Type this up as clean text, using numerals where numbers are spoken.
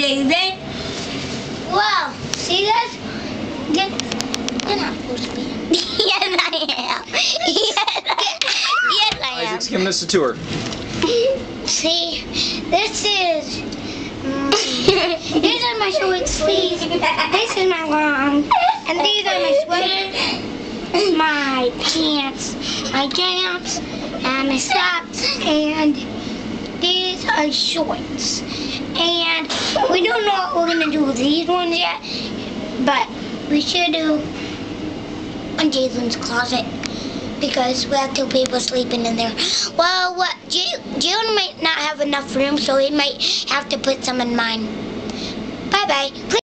baby. Wow, see guys? You're not supposed to be in. Yes, I am. Yes, I am. Isaac's giving us a tour. See, this is these are my short sleeves. This is my long, and these are my sweater, my pants, my jams, and my socks, and these are shorts. And we don't know what we're gonna do with these ones yet, but we should do on Jalen's closet because we have 2 people sleeping in there. Well, Jalen might not have enough room, so he might have to put some in mine. Bye bye.